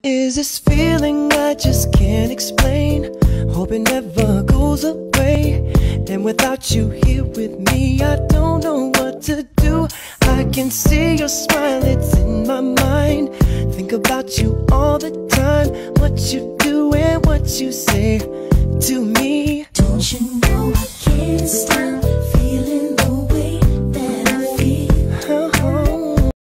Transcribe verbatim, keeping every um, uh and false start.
Is this feeling I just can't explain? Hope it never goes away. And without you here with me, I don't know what to do. I can see your smile, it's in my mind. Think about you all the time. What you do and what you say to me. Don't you know I can't stop